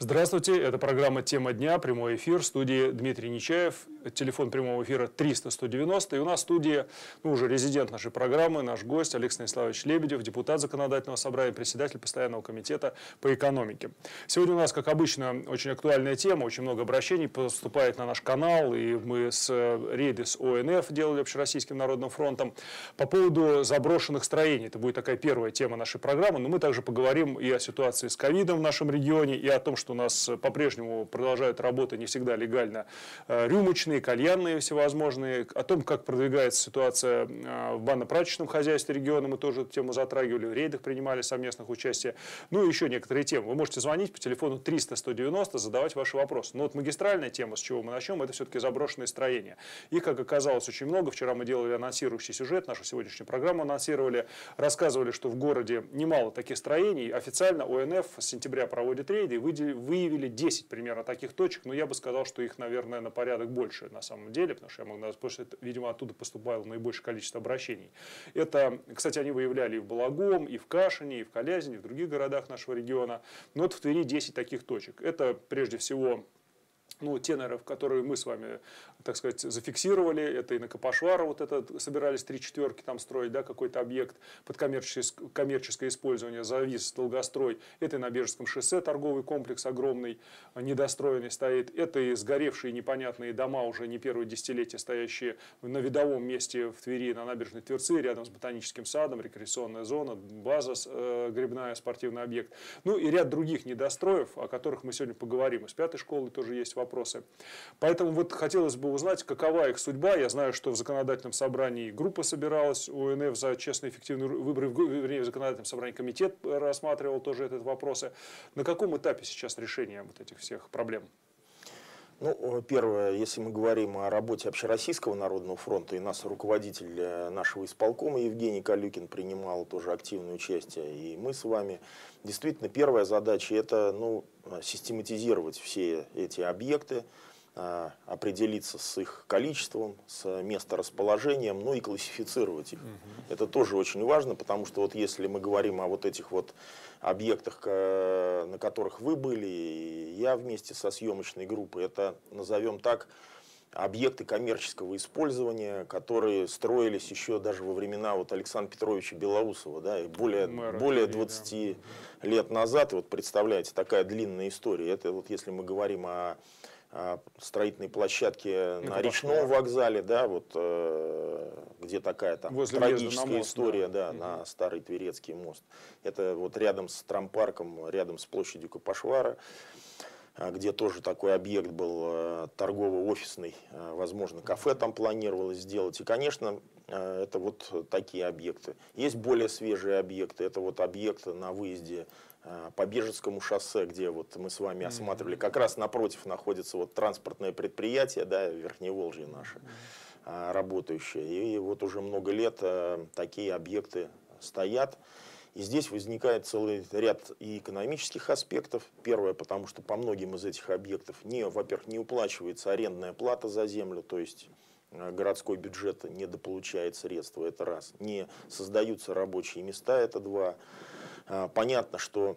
Здравствуйте, это программа «Тема дня», прямой эфир, в студии Дмитрий Нечаев, телефон прямого эфира 300-190, и у нас в студии уже резидент нашей программы, наш гость Олег Станиславович Лебедев, депутат Законодательного собрания, председатель Постоянного комитета по экономике. Сегодня у нас, как обычно, очень актуальная тема, очень много обращений поступает на наш канал, и мы рейды с ОНФ делали Общероссийским народным фронтом по поводу заброшенных строений. Это будет такая первая тема нашей программы, но мы также поговорим и о ситуации с ковидом в нашем регионе, и о том, что у нас по-прежнему продолжают работы не всегда легально рюмочные, кальянные всевозможные, о том, как продвигается ситуация в банно-прачечном хозяйстве региона, мы тоже эту тему затрагивали, в рейдах принимали совместных участие, ну и еще некоторые темы. Вы можете звонить по телефону 300-190, задавать ваши вопросы. Но вот магистральная тема, с чего мы начнем, это все-таки заброшенные строения. Их, как оказалось, очень много. Вчера мы делали анонсирующий сюжет, нашу сегодняшнюю программу анонсировали, рассказывали, что в городе немало таких строений. Официально ОНФ с сентября проводит рейды и выявили 10 примерно таких точек, но я бы сказал, что их, наверное, на порядок больше на самом деле, потому что, видимо, оттуда поступало наибольшее количество обращений. Это, кстати, они выявляли и в Балагом, и в Кашине, и в Колязине, и в других городах нашего региона. Но вот в Твери 10 таких точек. Это, прежде всего, те, наверное, которые мы с вами, так сказать, зафиксировали, это и на Капошвара, вот это собирались 3 четверки там строить, да, какой-то объект под коммерческое использование, завис, долгострой. Это и на Бежецком шоссе торговый комплекс огромный, недостроенный стоит. Это и сгоревшие непонятные дома, уже не первое десятилетие, стоящие на видовом месте в Твери, на набережной Тверцы, рядом с ботаническим садом, рекреационная зона, база грибная, спортивный объект. Ну и ряд других недостроев, о которых мы сегодня поговорим. Из 5-й школы тоже есть вопросы. Поэтому вот хотелось бы узнать, какова их судьба. Я знаю, что в законодательном собрании группа собиралась, ОНФ за честные и эффективные выборы, вернее, в законодательном собрании комитет рассматривал тоже этот вопрос. На каком этапе сейчас решение вот этих всех проблем? Ну, первое, если мы говорим о работе Общероссийского народного фронта, и нас руководитель нашего исполкома Евгений Калюкин принимал тоже активное участие, и мы с вами, действительно, первая задача – это систематизировать все эти объекты, определиться с их количеством, с месторасположением, ну и классифицировать их. Это тоже очень важно, потому что вот если мы говорим о вот этих вот объектах, на которых вы были, и я вместе со съемочной группой, это, назовем так, объекты коммерческого использования, которые строились еще даже во времена вот Александра Петровича Белоусова, да, и более 20 лет назад. И вот представляете, такая длинная история. Это вот если мы говорим о строительной площадке на речном вокзале, да, вот где такая там трагическая мост, история, да, на Старый Тверецкий мост. Это вот рядом с трампарком, рядом с площадью Капошвара, где тоже такой объект был торгово-офисный, возможно, кафе там планировалось сделать. И, конечно, это вот такие объекты. Есть более свежие объекты. Это вот объект на выезде по Бежецкому шоссе, где вот мы с вами осматривали. Как раз напротив находится вот транспортное предприятие, да, Верхневолжье наше, работающее. И вот уже много лет такие объекты стоят. И здесь возникает целый ряд и экономических аспектов. Первое, потому что по многим из этих объектов, во-первых, не уплачивается арендная плата за землю, то есть городской бюджет недополучает средства, это раз. Не создаются рабочие места, это два. Понятно, что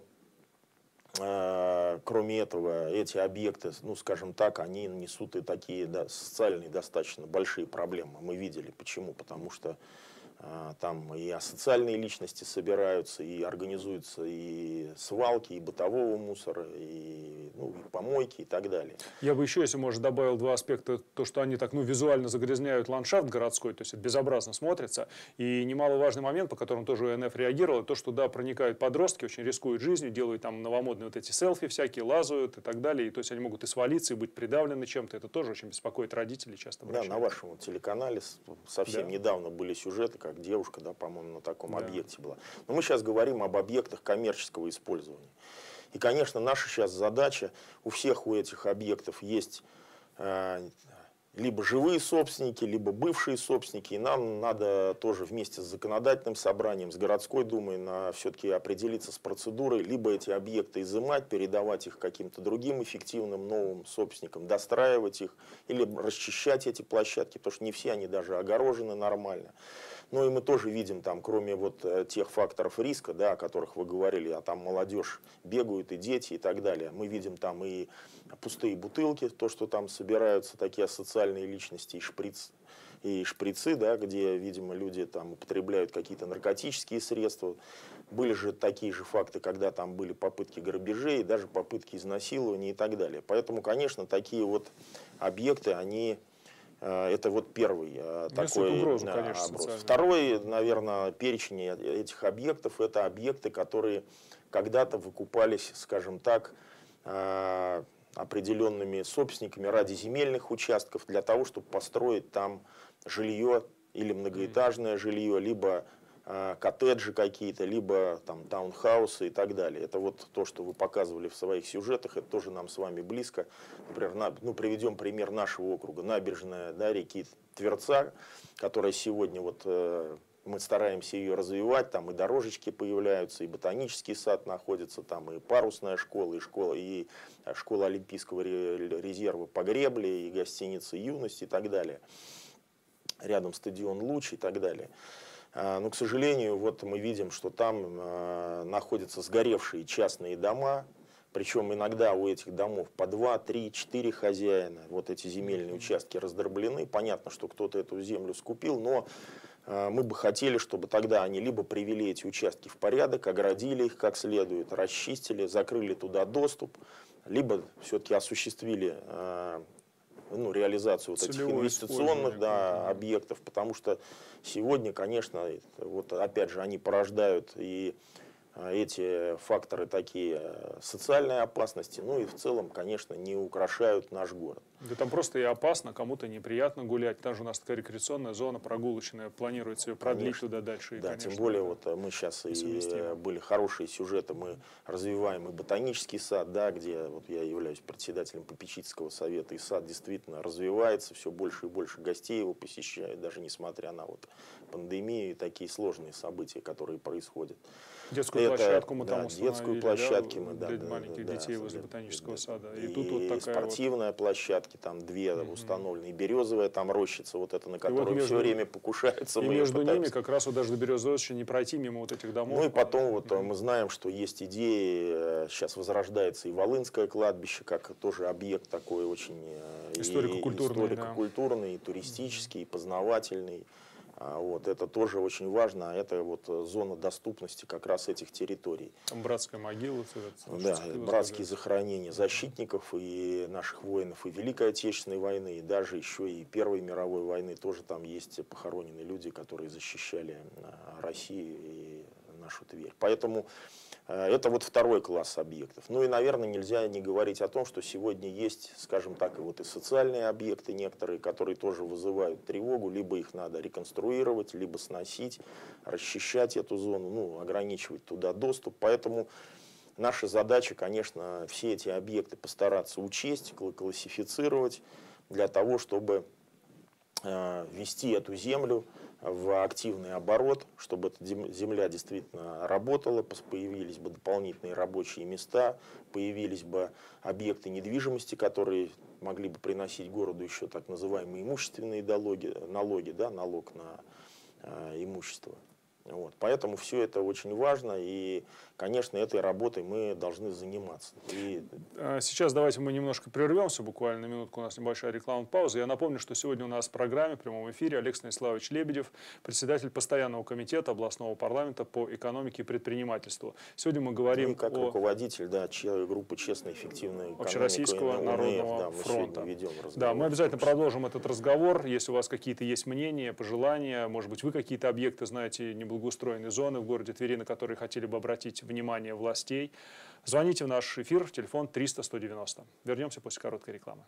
кроме этого, эти объекты, скажем так, они несут и такие социальные достаточно большие проблемы. Мы видели. Почему? Потому что там и асоциальные личности собираются, и организуются и свалки, и бытового мусора, и помойки и так далее. Я бы еще, если можно, добавил два аспекта. То, что они так визуально загрязняют ландшафт городской, то есть это безобразно смотрится. И немаловажный момент, по которому тоже ОНФ реагировал, то, что проникают подростки, очень рискуют жизнью, делают там новомодные вот эти селфи всякие, лазают и так далее. И, то есть они могут и свалиться, и быть придавлены чем-то. Это тоже очень беспокоит родителей, часто обращаются. Да, на вашем телеканале совсем недавно были сюжеты, как девушка, по-моему, на таком объекте была. Но мы сейчас говорим об объектах коммерческого использования. И, конечно, наша сейчас задача, у всех у этих объектов есть либо живые собственники, либо бывшие собственники. И нам надо тоже вместе с законодательным собранием, с городской думой все-таки определиться с процедурой, либо эти объекты изымать, передавать их каким-то другим эффективным новым собственникам, достраивать их, или расчищать эти площадки, потому что не все они даже огорожены нормально. Ну и мы тоже видим там, кроме вот тех факторов риска, да, о которых вы говорили, а там молодежь бегают и дети и так далее. Мы видим там и пустые бутылки, то, что там собираются такие асоциальные личности, и шприцы, да, где, видимо, люди там употребляют какие-то наркотические средства. Были же такие же факты, когда там были попытки грабежей, даже попытки изнасилования и так далее. Поэтому, конечно, такие вот объекты, они... Это вот первый такой угрозу, конечно, оброс. Второй, наверное, перечень этих объектов, это объекты, которые когда-то выкупались, скажем так, определенными собственниками ради земельных участков, для того, чтобы построить там жилье или многоэтажное жилье, либо коттеджи какие-то, либо там таунхаусы и так далее. Это вот то, что вы показывали в своих сюжетах, это тоже нам с вами близко. Например, приведем пример нашего округа, набережная, да, реки Тверца, которая сегодня вот мы стараемся ее развивать, там и дорожечки появляются, и ботанический сад находится, там и парусная школа, и школа Олимпийского резерва по гребле, и гостиница «Юность» и так далее. Рядом стадион «Луч» и так далее. Но, к сожалению, вот мы видим, что там находятся сгоревшие частные дома, причем иногда у этих домов по 2, 3, 4 хозяина. Вот эти земельные участки раздроблены. Понятно, что кто-то эту землю скупил, но мы бы хотели, чтобы тогда они либо привели эти участки в порядок, оградили их как следует, расчистили, закрыли туда доступ, либо все-таки осуществили реализацию вот этих инвестиционных объектов, потому что сегодня, конечно, вот опять же, они порождают и эти факторы такие социальной опасности, ну и в целом, конечно, не украшают наш город. Да там просто и опасно, кому-то неприятно гулять. Там же у нас такая рекреационная зона прогулочная, планируется ее продлить туда дальше. Да, конечно, тем более вот мы сейчас и были хорошие сюжеты, мы развиваем и ботанический сад, да, где вот я являюсь председателем попечительского совета, и сад действительно развивается, все больше и больше гостей его посещают, даже несмотря на вот пандемию и такие сложные события, которые происходят. Детскую площадку мы там установили, детскую площадку мы, для маленьких детей возле ботанического сада. И тут и вот такая спортивная площадка, там 2 установлены, и березовая там рощица, вот это, на которую вот все время покушаются. И между ними как раз вот даже до березовой рощи не пройти мимо вот этих домов. Ну и потом вот мы знаем, что есть идеи, сейчас возрождается и Волынское кладбище, как тоже объект такой очень историко-культурный, и туристический, и познавательный. Вот, это тоже очень важно, это вот зона доступности как раз этих территорий. Там братская могила. Да, братские захоронения защитников и наших воинов и Великой Отечественной войны, и даже еще и Первой мировой войны тоже там есть похоронены люди, которые защищали Россию и нашу Тверь. Поэтому это вот второй класс объектов. Ну и, наверное, нельзя не говорить о том, что сегодня есть, скажем так, и вот и социальные объекты некоторые, которые тоже вызывают тревогу, либо их надо реконструировать, либо сносить, расчищать эту зону, ну, ограничивать туда доступ. Поэтому наша задача, конечно, все эти объекты постараться учесть, классифицировать для того, чтобы ввести эту землю в активный оборот, чтобы эта земля действительно работала, появились бы дополнительные рабочие места, появились бы объекты недвижимости, которые могли бы приносить городу еще так называемые имущественные налоги, да, налог на имущество. Вот. Поэтому все это очень важно, и, конечно, этой работой мы должны заниматься. Сейчас давайте мы немножко прервемся, буквально минутку, у нас небольшая рекламная пауза. Я напомню, что сегодня у нас в программе, в прямом эфире, Олег Станиславович Лебедев, председатель постоянного комитета областного парламента по экономике и предпринимательству. Сегодня мы говорим и как руководитель, да, группы «Честная, эффективная экономика» Общероссийского народного фронта. Да, мы обязательно продолжим этот разговор. Если у вас какие-то есть мнения, пожелания, может быть, вы какие-то объекты знаете, неблагоустроенные зоны в городе Твери, на которые хотели бы обратить внимание властей, звоните в наш эфир, телефон 300-190. Вернемся после короткой рекламы.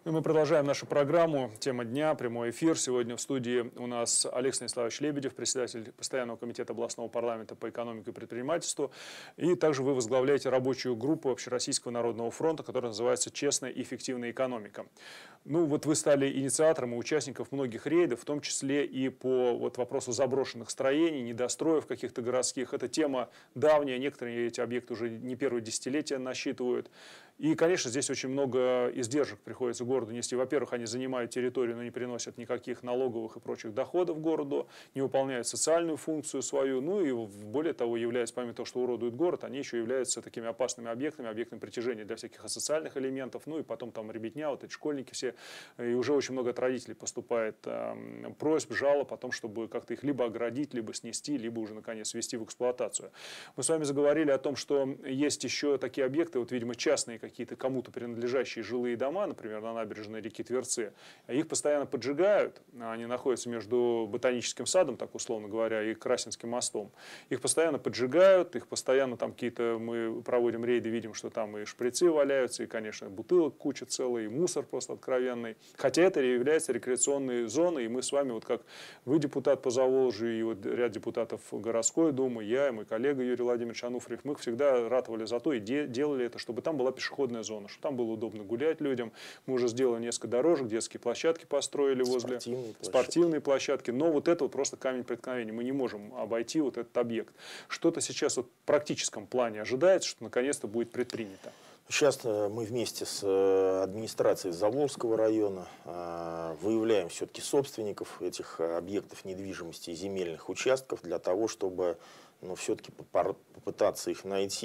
И мы продолжаем нашу программу «Тема дня», прямой эфир. Сегодня в студии у нас Олег Станиславович Лебедев, председатель Постоянного комитета областного парламента по экономике и предпринимательству. И также вы возглавляете рабочую группу Общероссийского народного фронта, которая называется «Честная и эффективная экономика». Ну вот вы стали инициатором и участником многих рейдов, в том числе и по вопросу заброшенных строений, недостроев каких-то городских. Это тема давняя, некоторые эти объекты уже не первое десятилетие насчитывают. И, конечно, здесь очень много издержек приходится городу нести. Во-первых, они занимают территорию, но не приносят никаких налоговых и прочих доходов городу, не выполняют социальную функцию свою, ну и более того, являются, помимо того, что уродуют город, они еще являются такими опасными объектами, объектами притяжения для всяких асоциальных элементов, ну и потом там ребятня, вот эти школьники все, и уже очень много от родителей поступает просьб, жалоб о том, чтобы как-то их либо оградить, либо снести, либо уже, наконец, ввести в эксплуатацию. Мы с вами заговорили о том, что есть еще такие объекты, вот, видимо, частные какие-то кому-то принадлежащие жилые дома, например, на набережной реки Тверцы, их постоянно поджигают, они находятся между Ботаническим садом, так условно говоря, и Красинским мостом. Их постоянно поджигают, их постоянно там какие-то, мы проводим рейды, видим, что там и шприцы валяются, и, конечно, бутылок куча целая, и мусор просто откровенный. Хотя это является рекреационной зоной, и мы с вами, вот как вы депутат по Заволжью, и вот ряд депутатов городской думы, я и мой коллега Юрий Владимирович Ануфриев, мы всегда ратовали за то и делали это, чтобы там была пешеходная зона, чтобы там было удобно гулять людям. Мы уже сделали несколько дорожек, детские площадки построили возле, спортивные площадки. Но вот это вот просто камень преткновения. Мы не можем обойти вот этот объект. Что-то сейчас вот в практическом плане ожидается, что наконец-то будет предпринято? Сейчас мы вместе с администрацией Заволжского района выявляем все-таки собственников этих объектов недвижимости и земельных участков для того, чтобы все-таки попытаться их найти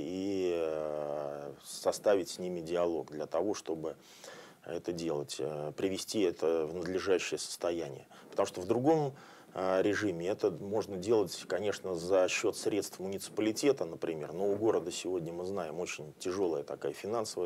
и составить с ними диалог для того, чтобы это делать, привести это в надлежащее состояние. Потому что в другом режиме это можно делать, конечно, за счет средств муниципалитета, например, но у города сегодня, мы знаем, очень тяжелое такое финансовое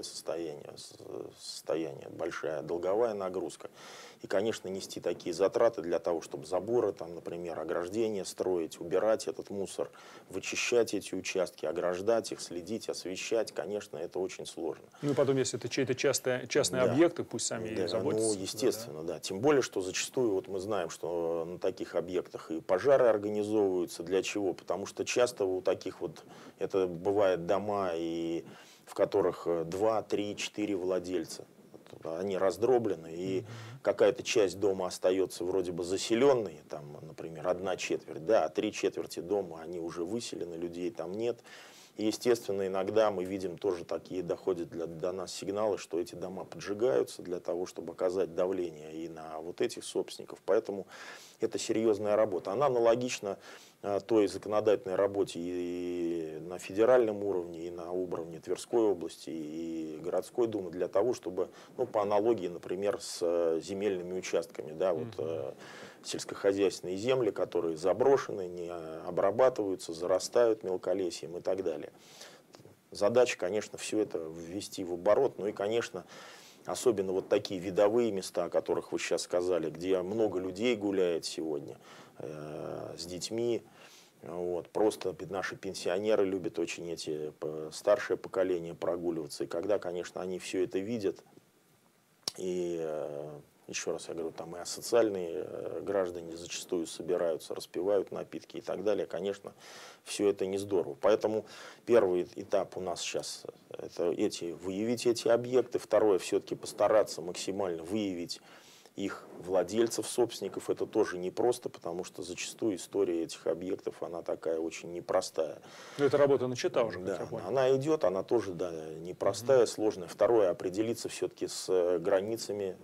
состояние, большая долговая нагрузка. И, конечно, нести такие затраты для того, чтобы заборы, там, например, ограждения строить, убирать этот мусор, вычищать эти участки, ограждать их, следить, освещать, конечно, это очень сложно. Ну и потом, если это чьи-то частные объекты, пусть сами и заботятся. Ну, естественно, да. Тем более, что зачастую вот мы знаем, что на таких объектах и пожары организовываются. Для чего? Потому что часто у таких вот, это бывают дома, в которых 2, 3, 4 владельца. Они раздроблены, и какая-то часть дома остается вроде бы заселенной, там, например, 1/4, да, а 3/4 дома, они уже выселены, людей там нет. И, естественно, иногда мы видим тоже такие, доходят до нас сигналы, что эти дома поджигаются для того, чтобы оказать давление и на вот этих собственников. Поэтому это серьезная работа. Она аналогична той законодательной работе и на федеральном уровне, и на уровне Тверской области, и городской думы, для того, чтобы, по аналогии, например, с земельными участками, да, сельскохозяйственные земли, которые заброшены, не обрабатываются, зарастают мелколесьем и так далее. Задача, конечно, все это ввести в оборот, ну и, конечно, особенно вот такие видовые места, о которых вы сейчас сказали, где много людей гуляет сегодня с детьми. Просто наши пенсионеры любят очень старшее поколение прогуливаться. И когда, конечно, они все это видят, и еще раз я говорю, там и асоциальные граждане зачастую собираются, распивают напитки и так далее, конечно, все это не здорово. Поэтому первый этап у нас сейчас это выявить эти объекты. Второе, все-таки постараться максимально выявить их владельцев, собственников. Это тоже непросто, потому что зачастую история этих объектов, она такая очень непростая. Но эта работа начата уже, да, как я понял. она идет, она тоже, да, непростая, сложная. Второе, определиться все-таки с границами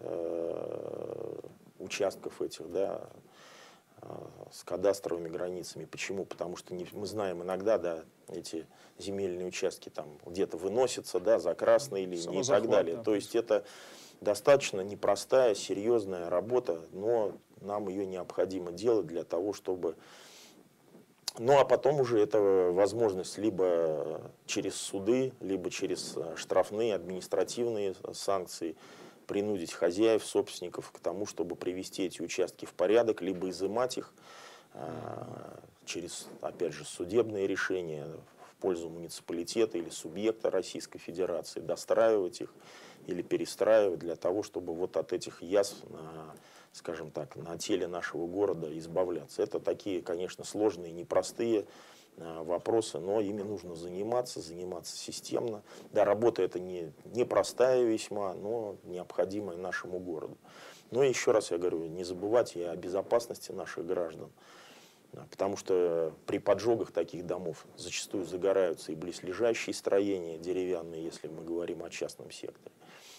участков этих, да, с кадастровыми границами. Почему? Потому что мы знаем иногда, да, эти земельные участки там где-то выносятся, да, за красной линией и так далее. Да. То есть это достаточно непростая, серьезная работа, но нам ее необходимо делать для того, чтобы... Ну, а потом уже это возможность либо через суды, либо через штрафные, административные санкции принудить хозяев, собственников к тому, чтобы привести эти участки в порядок, либо изымать их через, опять же, судебные решения, пользу муниципалитета или субъекта Российской Федерации, достраивать их или перестраивать для того, чтобы вот от этих язв, скажем так, на теле нашего города избавляться. Это такие, конечно, сложные, непростые вопросы, но ими нужно заниматься системно. Да, работа это непростая весьма, но необходимая нашему городу. Но еще раз я говорю, не забывать и о безопасности наших граждан, потому что при поджогах таких домов зачастую загораются и близлежащие строения деревянные, если мы говорим о частном секторе.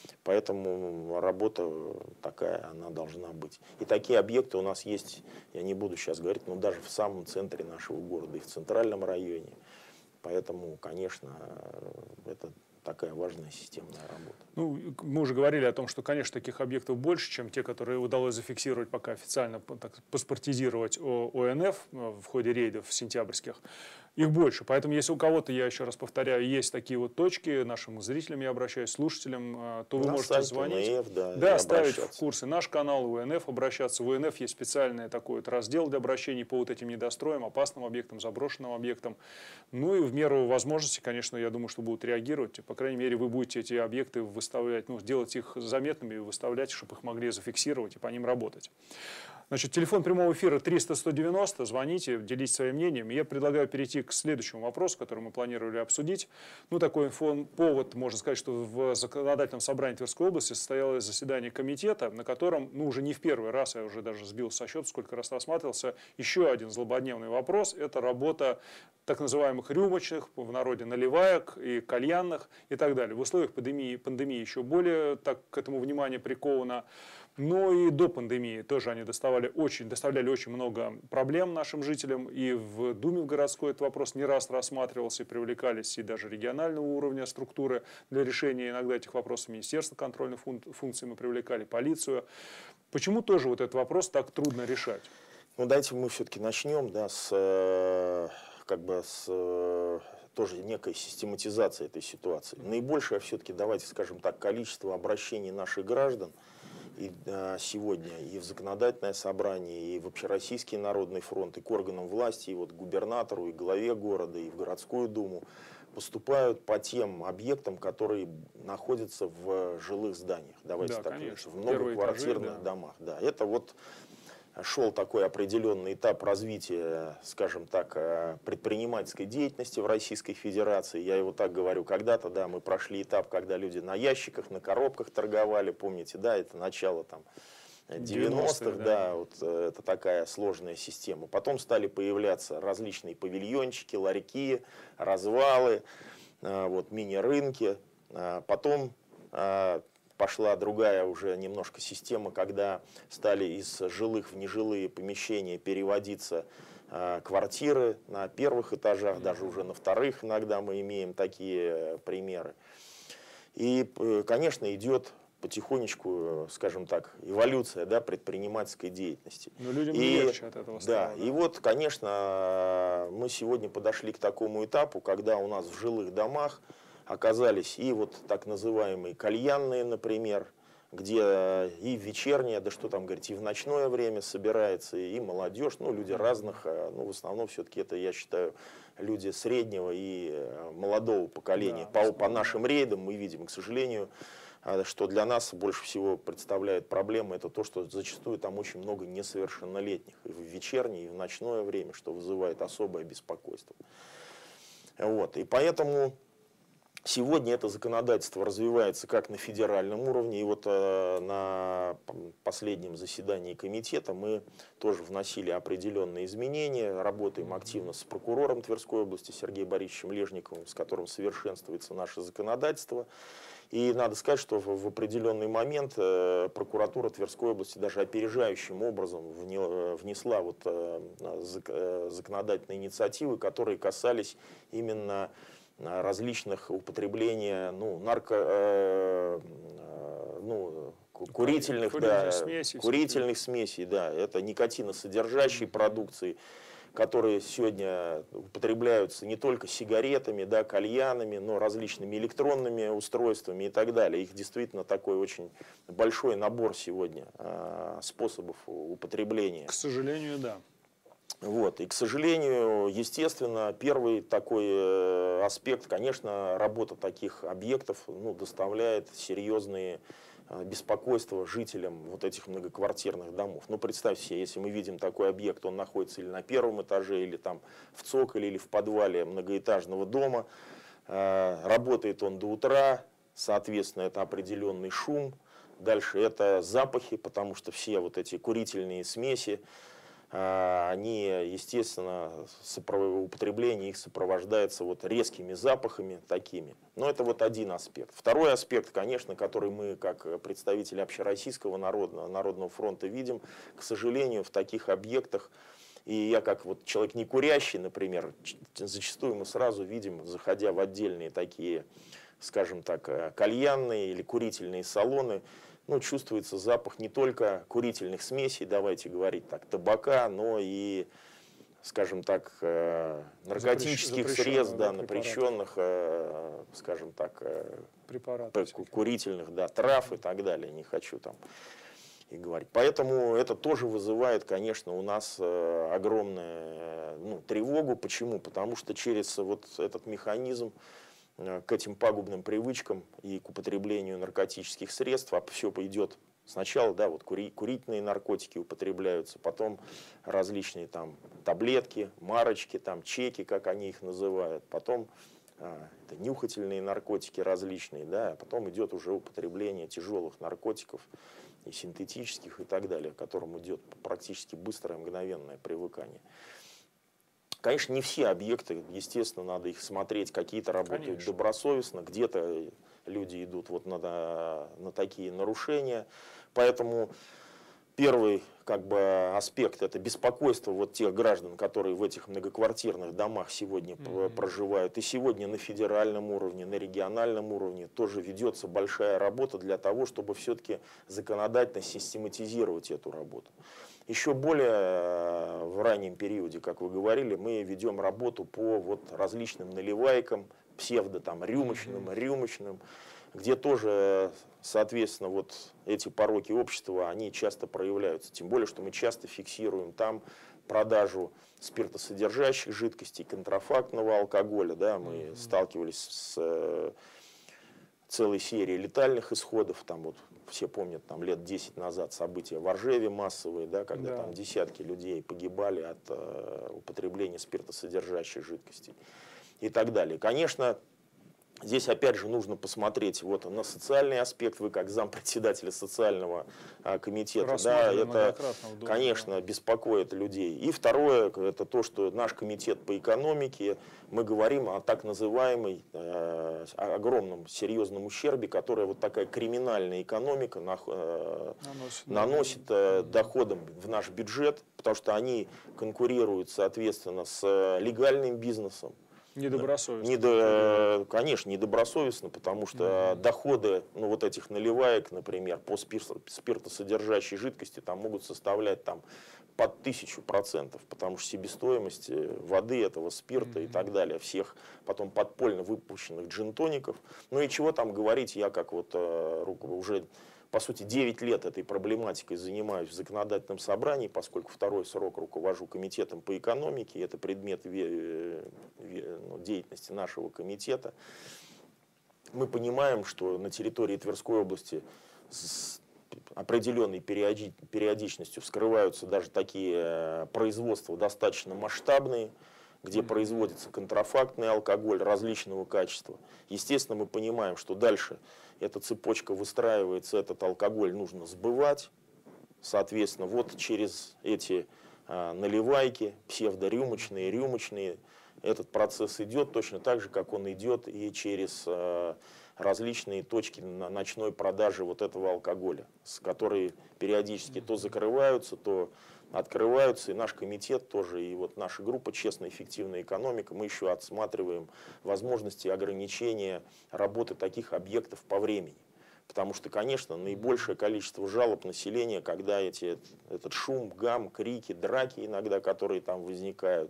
Поэтому работа такая, она должна быть. И такие объекты у нас есть, я не буду сейчас говорить, но даже в самом центре нашего города и в центральном районе. Поэтому, конечно, это такая важная системная работа. Ну, мы уже говорили о том, что, конечно, таких объектов больше, чем те, которые удалось зафиксировать, пока официально так, паспортизировать ОНФ в ходе рейдов сентябрьских. Их больше. Поэтому, если у кого-то, я еще раз повторяю, есть такие вот точки, нашим зрителям я обращаюсь, слушателям, то вы можете звонить. УНФ, да, ставить в курсы наш канал, УНФ, обращаться. В УНФ есть специальный такой вот раздел для обращений по вот этим недостроям, опасным объектам, заброшенным объектам. Ну и в меру возможности, конечно, я думаю, что будут реагировать. По крайней мере, вы будете эти объекты выставлять, ну, делать их заметными и выставлять, чтобы их могли зафиксировать и по ним работать. Значит, телефон прямого эфира 300-190, звоните, делитесь своим мнением. Я предлагаю перейти к следующему вопросу, который мы планировали обсудить. Ну, такой повод, можно сказать, что в законодательном собрании Тверской области состоялось заседание комитета, на котором, ну, уже не в первый раз, я уже даже сбился со счета, сколько раз рассматривался, еще один злободневный вопрос. Это работа так называемых рюмочных, в народе наливаек и кальянных и так далее. В условиях пандемии еще более так к этому внимание приковано. Но и до пандемии тоже они доставляли очень много проблем нашим жителям. И в Думе в городской этот вопрос не раз рассматривался, и привлекались и даже регионального уровня структуры для решения иногда этих вопросов. Министерство контрольных функций мы привлекали, полицию. Почему тоже вот этот вопрос так трудно решать? Ну, давайте мы все-таки начнем, да, с тоже некой систематизации этой ситуации. Наибольшее все-таки, давайте скажем так, количество обращений наших граждан и сегодня и в законодательное собрание, и в Общероссийский народный фронт, и к органам власти, и вот к губернатору, и главе города, и в городскую думу поступают по тем объектам, которые находятся в жилых зданиях. Давайте да, так, конечно. в многоквартирных домах. Да, это вот шел такой определенный этап развития, скажем так, предпринимательской деятельности в Российской Федерации. Я его так говорю, когда-то, да, мы прошли этап, когда люди на ящиках, на коробках торговали, помните, да, это начало там 90-х, да, вот это такая сложная система. Потом стали появляться различные павильончики, ларьки, развалы, вот, мини-рынки. Потом пошла другая уже немножко система, когда стали из жилых в нежилые помещения переводиться квартиры на первых этажах, даже уже на вторых иногда мы имеем такие примеры. И, конечно, идет потихонечку, скажем так, эволюция, да, предпринимательской деятельности. Но людям не легче от этого стало. Да, и вот, конечно, мы сегодня подошли к такому этапу, когда у нас в жилых домах оказались и вот так называемые кальянные, например, где и в вечернее, да что там говорить, и в ночное время собирается, и молодежь, ну, люди разных, ну, в основном все-таки это, я считаю, люди среднего и молодого поколения. Да, по нашим рейдам мы видим, к сожалению, что для нас больше всего представляет проблему, это то, что зачастую там очень много несовершеннолетних и в вечернее, и в ночное время, что вызывает особое беспокойство. Вот, и поэтому сегодня это законодательство развивается как на федеральном уровне, и вот на последнем заседании комитета мы тоже вносили определенные изменения, работаем активно с прокурором Тверской области Сергеем Борисовичем Лежниковым, с которым совершенствуется наше законодательство. И надо сказать, что в определенный момент прокуратура Тверской области даже опережающим образом внесла вот законодательные инициативы, которые касались именно различных употребления, ну, курительных смесей, да, это никотиносодержащей продукции, которые сегодня употребляются не только сигаретами, да, кальянами, но различными электронными устройствами и так далее. Их действительно такой очень большой набор сегодня способов употребления. К сожалению, да. Вот. И, к сожалению, естественно, первый такой аспект, конечно, работа таких объектов доставляет серьезные беспокойство жителям вот этих многоквартирных домов. Ну, представьте себе, если мы видим такой объект, он находится или на первом этаже, или там в цоколе, или в подвале многоэтажного дома, работает он до утра, соответственно, это определенный шум, дальше это запахи, потому что все вот эти курительные смеси, они, естественно, употребление их сопровождается вот резкими запахами такими. Но это вот один аспект. Второй аспект, конечно, который мы, как представители Общероссийского народного фронта, видим, к сожалению, в таких объектах, и я как вот человек не курящий, например, зачастую мы сразу видим, заходя в отдельные такие, скажем так, кальянные или курительные салоны, чувствуется запах не только курительных смесей, давайте говорить так, табака, но и, скажем так, наркотических средств, да, запрещенных, скажем так, курительных, да, трав и так далее. Не хочу там и говорить. Поэтому это тоже вызывает, конечно, у нас огромную тревогу. Почему? Потому что через вот этот механизм к этим пагубным привычкам и к употреблению наркотических средств, а все идет сначала, да, вот курительные наркотики употребляются, потом различные там таблетки, марочки, там чеки, как они их называют, потом это нюхательные наркотики различные, да, а потом идет уже употребление тяжелых наркотиков и синтетических и так далее, к которым идет практически быстрое мгновенное привыкание. Конечно, не все объекты, естественно, надо их смотреть, какие-то работают добросовестно, где-то люди идут вот на такие нарушения. Поэтому первый аспект – это беспокойство вот тех граждан, которые в этих многоквартирных домах сегодня проживают. И сегодня на федеральном уровне, на региональном уровне тоже ведется большая работа для того, чтобы все-таки законодательно систематизировать эту работу. Еще более в раннем периоде, как вы говорили, мы ведем работу по вот различным наливайкам, рюмочным, где тоже, соответственно, вот эти пороки общества, они часто проявляются. Тем более, что мы часто фиксируем там продажу спиртосодержащих жидкостей, контрафактного алкоголя. Да, мы сталкивались с целой серией летальных исходов. Там вот все помнят, там лет 10 назад события в Оржеве массовые, да, когда там десятки людей погибали от употребления спиртосодержащих жидкостей и так далее. Конечно, здесь опять же нужно посмотреть вот на социальный аспект. Вы как зампредседателя социального комитета, да, это, конечно, беспокоит людей. И второе, это то, что наш комитет по экономике, мы говорим о так называемой огромном серьезном ущербе, который вот такая криминальная экономика наносит доходам в наш бюджет, потому что они конкурируют, соответственно, с легальным бизнесом. Недобросовестно. Конечно, недобросовестно, потому что доходы вот этих наливаек, например, по спиртосодержащей жидкости там могут составлять там, под 1000%, потому что себестоимость воды, этого спирта и так далее, всех потом подпольно выпущенных джин-тоников. Ну и чего там говорить, я как вот уже по сути 9 лет этой проблематикой занимаюсь в законодательном собрании, поскольку второй срок руковожу комитетом по экономике, это предмет деятельности нашего комитета. Мы понимаем, что на территории Тверской области с определенной периодичностью вскрываются даже такие производства достаточно масштабные, где производится контрафактный алкоголь различного качества. Естественно, мы понимаем, что дальше эта цепочка выстраивается, этот алкоголь нужно сбывать. Соответственно, вот через эти наливайки, псевдорюмочные, рюмочные, этот процесс идет точно так же, как он идет и через различные точки ночной продажи вот этого алкоголя, которые периодически то закрываются, то открываются. И наш комитет тоже, и вот наша группа «Честная и эффективная экономика», мы еще отсматриваем возможности ограничения работы таких объектов по времени. Потому что, конечно, наибольшее количество жалоб населения, когда этот шум, гам, крики, драки иногда, которые там возникают,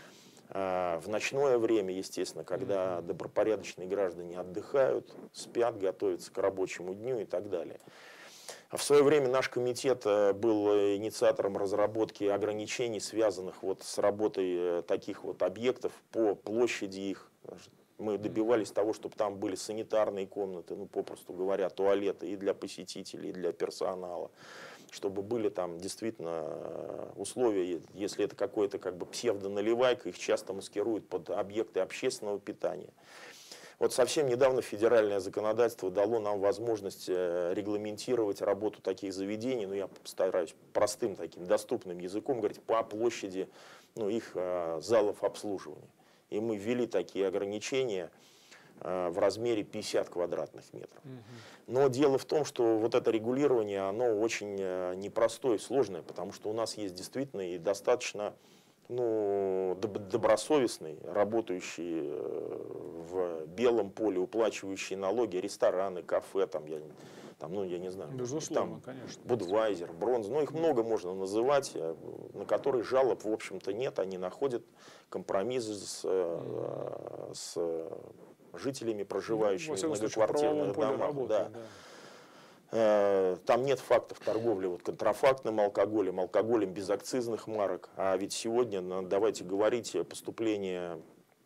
в ночное время, естественно, когда добропорядочные граждане отдыхают, спят, готовятся к рабочему дню и так далее. В свое время наш комитет был инициатором разработки ограничений, связанных вот с работой таких вот объектов по площади их. Мы добивались того, чтобы там были санитарные комнаты, ну, попросту говоря, туалеты и для посетителей, и для персонала. Чтобы были там действительно условия, если это какой-то как бы псевдоналивайка, их часто маскируют под объекты общественного питания. Вот совсем недавно федеральное законодательство дало нам возможность регламентировать работу таких заведений, ну, я постараюсь простым таким доступным языком говорить, по площади, ну, их залов обслуживания. И мы ввели такие ограничения в размере 50 квадратных метров. Но дело в том, что вот это регулирование, оно очень непростое, сложное, потому что у нас есть действительно и достаточно, ну, добросовестный, работающий в белом поле, уплачивающий налоги, рестораны, кафе, там, ну, я не знаю, безусловно, там, конечно. Будвайзер, Бронз, ну, их много можно называть, на которые жалоб, в общем-то, нет, они находят компромиссы с жителями, проживающими в многоквартирных домах. Там нет фактов торговли вот, контрафактным алкоголем, алкоголем без акцизных марок. А ведь сегодня, давайте говорить, поступление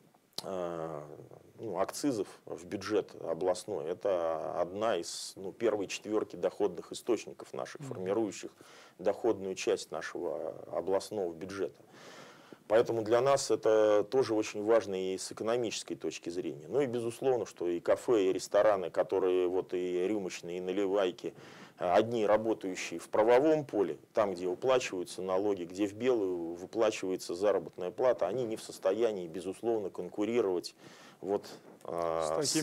акцизов в бюджет областной, это одна из первой четверки доходных источников наших, формирующих доходную часть нашего областного бюджета. Поэтому для нас это тоже очень важно и с экономической точки зрения. Ну и безусловно, что и кафе, и рестораны, которые вот и рюмочные, и наливайки, одни работающие в правовом поле, там, где уплачиваются налоги, где в белую выплачивается заработная плата, они не в состоянии, безусловно, конкурировать вот с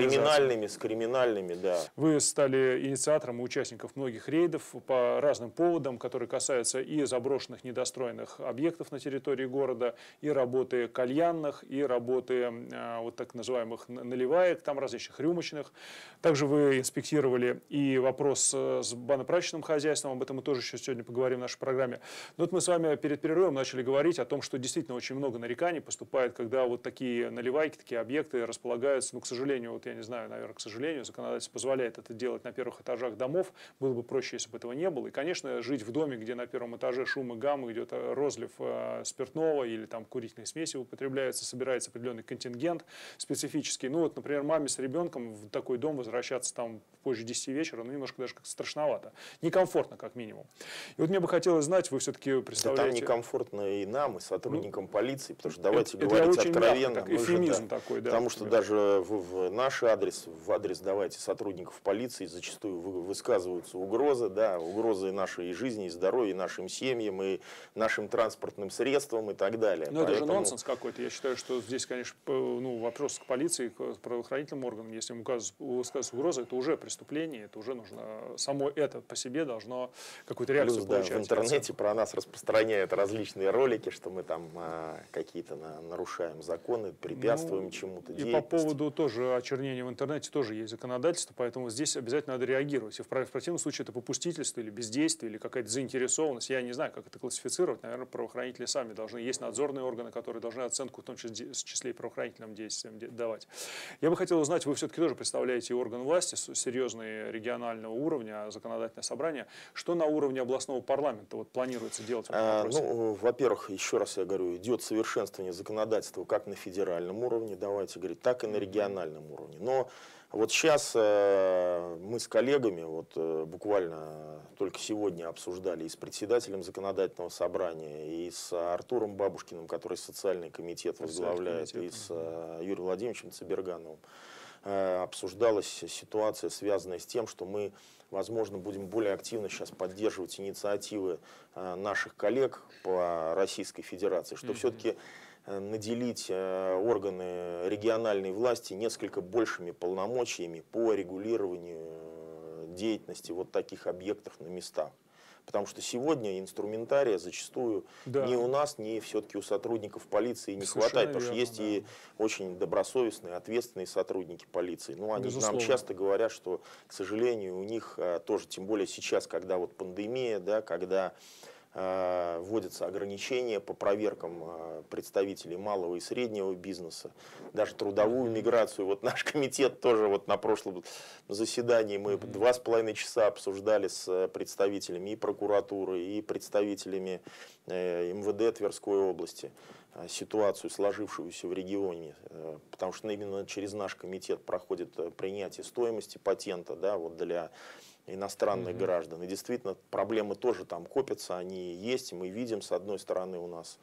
криминальными, да. Вы стали инициатором и участником многих рейдов по разным поводам, которые касаются и заброшенных недостроенных объектов на территории города, и работы кальянных, и работы вот так называемых наливаек, там различных рюмочных. Также вы инспектировали и вопрос с банно-прачечным хозяйством, об этом мы тоже еще сегодня поговорим в нашей программе. Но вот мы с вами перед перерывом начали говорить о том, что действительно очень много нареканий поступает, когда вот такие наливайки, такие объекты располагаются, ну, к сожалению, вот я не знаю, наверное, к сожалению, законодательство позволяет это делать на первых этажах домов, было бы проще, если бы этого не было. И, конечно, жить в доме, где на первом этаже шум и гам, идет розлив спиртного или там курительные смеси употребляются, собирается определенный контингент специфический. Ну, вот, например, маме с ребенком в такой дом возвращаться там позже 10 вечера, ну, немножко даже как-то страшновато. Некомфортно, как минимум. И вот мне бы хотелось знать, вы все-таки представляете... Да там некомфортно и нам, и сотрудникам полиции, потому что давайте говорить откровенно. Мягко, эвфемизм такой, да. Потому что даже в наш адрес, в адрес, давайте, сотрудников полиции зачастую высказываются угрозы, да, угрозы нашей жизни и здоровья, и нашим семьям, и нашим транспортным средствам и так далее. Но это же нонсенс какой-то. Я считаю, что здесь, конечно, ну, вопрос к полиции, к правоохранительным органам. Если им высказывается угроза, это уже преступление, это уже нужно, само это по себе должно какую-то реакцию получать. Да, в интернете про нас распространяют различные ролики, что мы там какие-то нарушаем законы, препятствуем чему-то. И по поводу тоже очернения в интернете тоже есть законодательство, поэтому здесь обязательно надо реагировать. И в противном случае это попустительство или бездействие, или какая-то заинтересованность. Я не знаю, как это классифицировать. Наверное, правоохранители сами должны. Есть надзорные органы, которые должны оценку, в том числе и правоохранительным действиям давать. Я бы хотел узнать, вы все-таки тоже представляете орган власти, серьезные регионального уровня, законодательное собрание. Что на уровне областного парламента вот планируется делать в этом вопросе? Ну, во-первых, еще раз я говорю, идет совершенствование законодательства как на федеральном уровне, давайте говорить, так и на региональном уровне. Но вот сейчас мы с коллегами вот буквально только сегодня обсуждали и с председателем законодательного собрания, и с Артуром Бабушкиным, который социальный комитет возглавляет, и с Юрием Владимировичем Цибергановым. Обсуждалась ситуация, связанная с тем, что мы, возможно, будем более активно сейчас поддерживать инициативы наших коллег по Российской Федерации, что все-таки наделить органы региональной власти несколько большими полномочиями по регулированию деятельности вот таких объектов на местах. Потому что сегодня инструментария зачастую ни у нас, ни все-таки у сотрудников полиции не хватает. Потому что есть и очень добросовестные, ответственные сотрудники полиции. Ну, они нам часто говорят, что, к сожалению, у них тоже, тем более сейчас, когда вот пандемия, да, когда вводятся ограничения по проверкам представителей малого и среднего бизнеса, даже трудовую миграцию. Вот наш комитет тоже вот на прошлом заседании мы 2,5 часа обсуждали с представителями и прокуратуры, и представителями МВД Тверской области ситуацию, сложившуюся в регионе, потому что именно через наш комитет проходит принятие стоимости патента, да, вот для иностранных граждан. И действительно, проблемы тоже там копятся, они есть, и мы видим, с одной стороны, у нас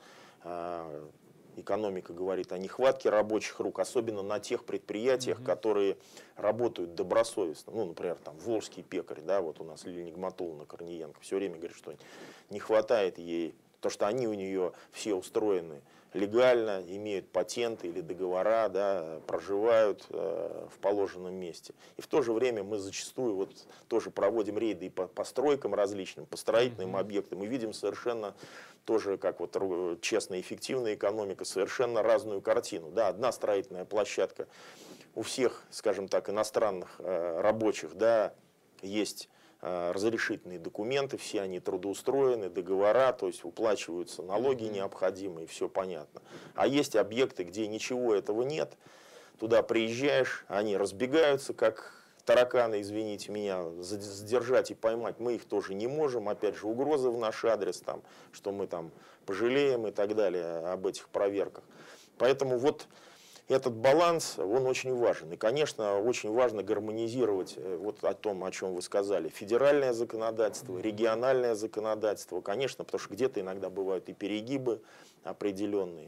экономика говорит о нехватке рабочих рук, особенно на тех предприятиях, которые работают добросовестно. Ну, например, там Волжский пекарь, да, вот у нас Лилия Нигматулловна Корниенко все время говорит, что не хватает ей, то, что они у нее все устроены легально, имеют патенты или договора, да, проживают в положенном месте. И в то же время мы зачастую вот тоже проводим рейды и по постройкам различным, по строительным объектам, и видим совершенно тоже, как вот честная, эффективная экономика, совершенно разную картину. Да, одна строительная площадка у всех, скажем так, иностранных рабочих, да, есть разрешительные документы, все они трудоустроены, договора, то есть уплачиваются налоги необходимые, все понятно. А есть объекты, где ничего этого нет, туда приезжаешь, они разбегаются, как тараканы, извините меня, задержать и поймать мы их тоже не можем, опять же угрозы в наш адрес, там, что мы там пожалеем и так далее об этих проверках. Поэтому вот этот баланс, он очень важен. И, конечно, очень важно гармонизировать вот о том, о чем вы сказали, федеральное законодательство, региональное законодательство, конечно, потому что где-то иногда бывают и перегибы определенные.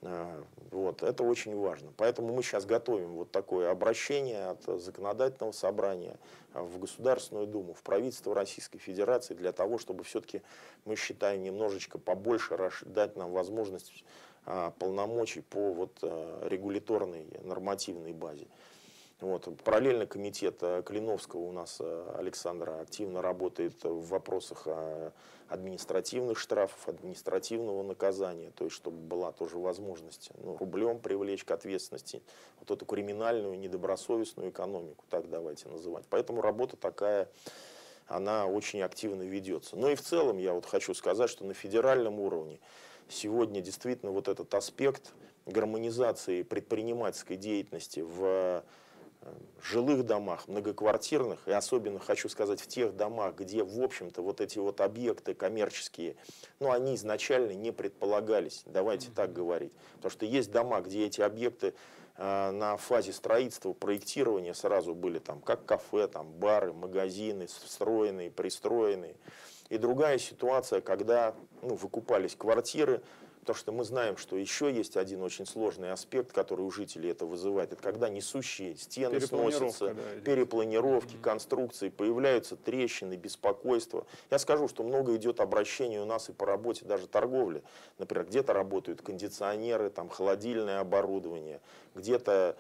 Вот, это очень важно. Поэтому мы сейчас готовим вот такое обращение от законодательного собрания в Государственную Думу, в правительство Российской Федерации, для того, чтобы все-таки, мы считаем, немножечко побольше дать нам возможность полномочий по вот регуляторной нормативной базе. Вот. Параллельно комитет Клиновского у нас Александра активно работает в вопросах административных штрафов, административного наказания, то есть чтобы была тоже возможность рублем привлечь к ответственности вот эту криминальную, недобросовестную экономику, так давайте называть. Поэтому работа такая, она очень активно ведется. Ну и в целом я вот хочу сказать, что на федеральном уровне сегодня действительно вот этот аспект гармонизации предпринимательской деятельности в жилых домах, многоквартирных, и особенно хочу сказать в тех домах, где в общем-то вот эти вот объекты коммерческие, ну они изначально не предполагались, давайте так говорить. Потому что есть дома, где эти объекты на фазе строительства, проектирования сразу были там как кафе, там бары, магазины, встроенные, пристроенные. И другая ситуация, когда выкупались квартиры, потому что мы знаем, что еще есть один очень сложный аспект, который у жителей это вызывает. Это когда несущие стены сносятся, перепланировки, конструкции, появляются трещины, беспокойство. Я скажу, что много идет обращений у нас и по работе даже торговли. Например, где-то работают кондиционеры, там, холодильное оборудование, где-то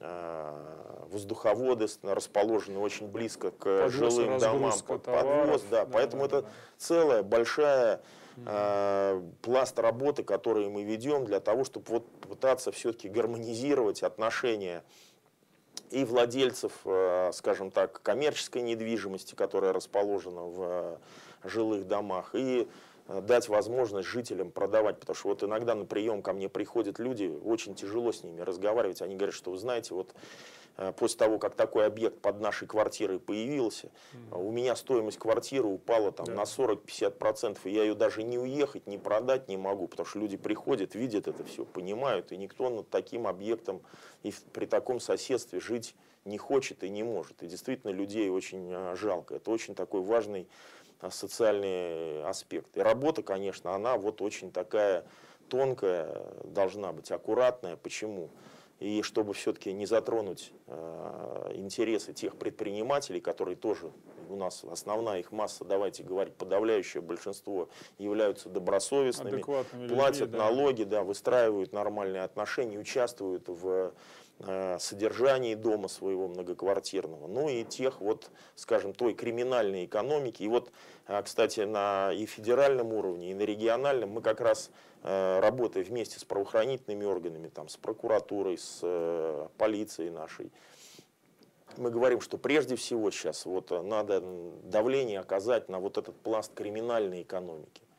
воздуховоды расположены очень близко к жилым домам, подвоз, да, поэтому это целая большая пласт работы, который мы ведем для того, чтобы вот пытаться все-таки гармонизировать отношения и владельцев, скажем так, коммерческой недвижимости, которая расположена в жилых домах, и дать возможность жителям продавать, потому что вот иногда на прием ко мне приходят люди, очень тяжело с ними разговаривать, они говорят, что вы знаете, вот после того, как такой объект под нашей квартирой появился, у меня стоимость квартиры упала там, на 40-50%, и я ее даже не уехать, не продать не могу, потому что люди приходят, видят это все, понимают, и никто над таким объектом и при таком соседстве жить не хочет и не может. И действительно людей очень жалко. Это очень такой важный социальный аспект. И работа, конечно, она вот очень такая тонкая должна быть, аккуратная. Почему? И чтобы все-таки не затронуть интересы тех предпринимателей, которые тоже у нас основная их масса, давайте говорить, подавляющее большинство являются добросовестными, платят налоги, да, выстраивают нормальные отношения, участвуют в содержании дома своего многоквартирного, ну и тех вот, скажем, той криминальной экономики. И вот, кстати, на и федеральном уровне, и на региональном мы как раз работая вместе с правоохранительными органами, там, с прокуратурой, с полицией нашей, мы говорим, что прежде всего сейчас вот надо давление оказать на вот этот пласт криминальной экономики.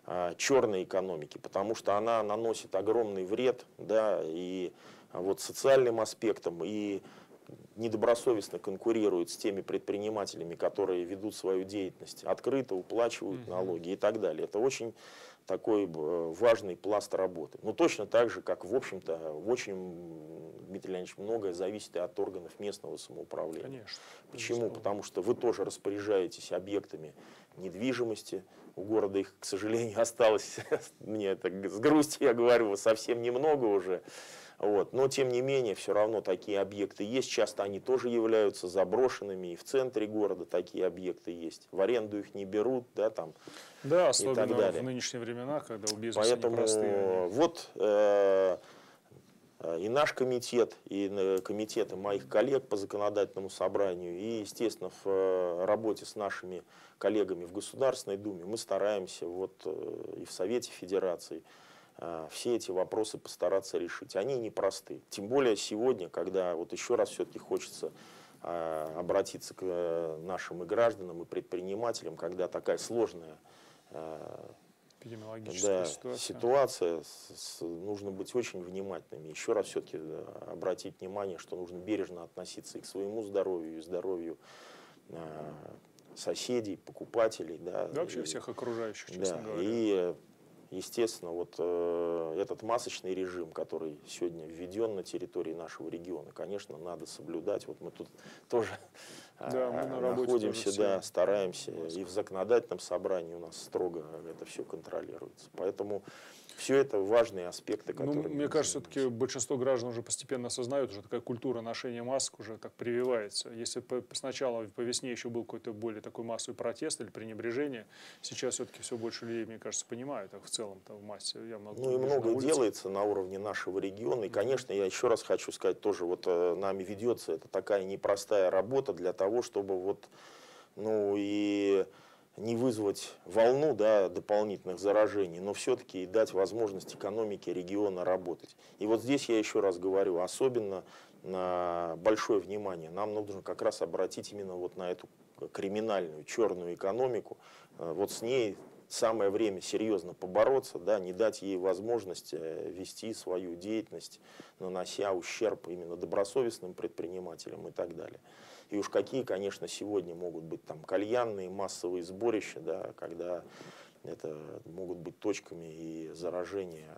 черной экономики, потому что она наносит огромный вред, да, и вот социальным аспектам, и недобросовестно конкурирует с теми предпринимателями, которые ведут свою деятельность, открыто уплачивают налоги и так далее. Это очень такой важный пласт работы. Но точно так же, как, в общем-то, очень, Дмитрий Леонидович, многое зависит и от органов местного самоуправления. Конечно. Почему? Потому что вы тоже распоряжаетесь объектами недвижимости. У города их, к сожалению, осталось, мне это с грустью я говорю, совсем немного уже. Вот. Но, тем не менее, все равно такие объекты есть. Часто они тоже являются заброшенными. И в центре города такие объекты есть. В аренду их не берут, да, там, да, и так далее. особенно в нынешние времена, когда у бизнеса Поэтому непростые. вот и наш комитет, и комитеты моих коллег по законодательному собранию, и, естественно, в работе с нашими коллегами в Государственной Думе мы стараемся вот и в Совете Федерации все эти вопросы постараться решить. Они непросты. Тем более сегодня, когда вот еще раз все-таки хочется обратиться к нашим и гражданам, и предпринимателям, когда такая сложная эпидемиологическая ситуация, нужно быть очень внимательными. Еще раз все-таки обратить внимание, что нужно бережно относиться и к своему здоровью, и здоровью соседей, покупателей. Да, вообще всех окружающих, честно говоря. И, естественно, вот этот масочный режим, который сегодня введен на территории нашего региона, конечно, надо соблюдать. Вот мы тут тоже мы находимся, да, стараемся. И в законодательном собрании у нас строго это все контролируется. Поэтому все это важные аспекты, которые... мне кажется, все-таки большинство граждан уже постепенно осознают, уже такая культура ношения масок уже так прививается. Если сначала по весне еще был какой-то более такой массовый протест или пренебрежение, сейчас все-таки все больше людей, мне кажется, понимают, а в целом-то в массе. Я и многое делается на уровне нашего региона. И, конечно, я еще раз хочу сказать, тоже вот нами ведется это такая непростая работа для того, чтобы вот, и не вызвать волну, да, дополнительных заражений, но все-таки дать возможность экономике региона работать. И вот здесь я еще раз говорю, особенно на большое внимание нам нужно как раз обратить именно вот на эту криминальную, черную экономику. Вот с ней самое время серьезно побороться, да, не дать ей возможность вести свою деятельность, нанося ущерб именно добросовестным предпринимателям и так далее. И уж какие, конечно, сегодня могут быть там кальянные массовые сборища, да, когда это могут быть точками и заражения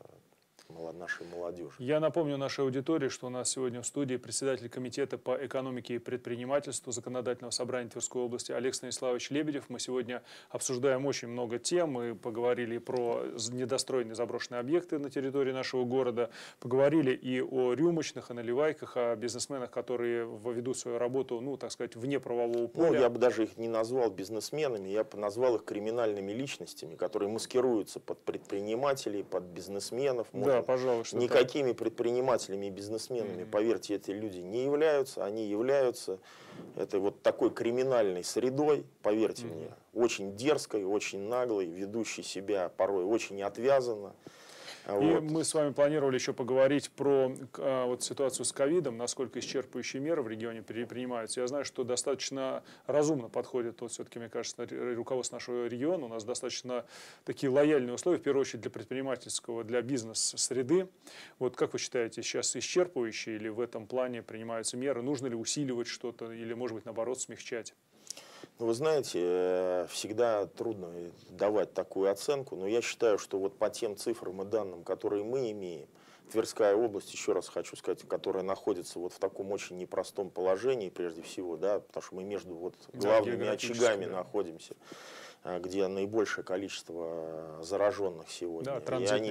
нашей молодежи. Я напомню нашей аудитории, что у нас сегодня в студии председатель комитета по экономике и предпринимательству Законодательного собрания Тверской области Олег Станиславович Лебедев. Мы сегодня обсуждаем очень много тем. Мы поговорили про недостроенные заброшенные объекты на территории нашего города, поговорили и о рюмочных, о наливайках, о бизнесменах, которые ведут свою работу, так сказать, вне правового поля. Я бы даже их не назвал бизнесменами, я бы назвал их криминальными личностями, которые маскируются под предпринимателей, под бизнесменов. Да, пожалуйста. Никакими предпринимателями и бизнесменами, поверьте, эти люди не являются, они являются этой вот такой криминальной средой, поверьте мне, очень дерзкой, очень наглой, ведущей себя порой очень отвязанно. И мы с вами планировали еще поговорить про ситуацию с ковидом, насколько исчерпывающие меры в регионе принимаются. Я знаю, что достаточно разумно подходит, все-таки, мне кажется, руководство нашего региона. У нас достаточно такие лояльные условия, в первую очередь для предпринимательского, для бизнес-среды. Вот как вы считаете, сейчас исчерпывающие или в этом плане принимаются меры? Нужно ли усиливать что-то или, может быть, наоборот, смягчать? Вы знаете, всегда трудно давать такую оценку, но я считаю, что вот по тем цифрам и данным, которые мы имеем, Тверская область, еще раз хочу сказать, которая находится вот в таком очень непростом положении, прежде всего, да, потому что мы между главными очагами находимся, где наибольшее количество зараженных сегодня, и они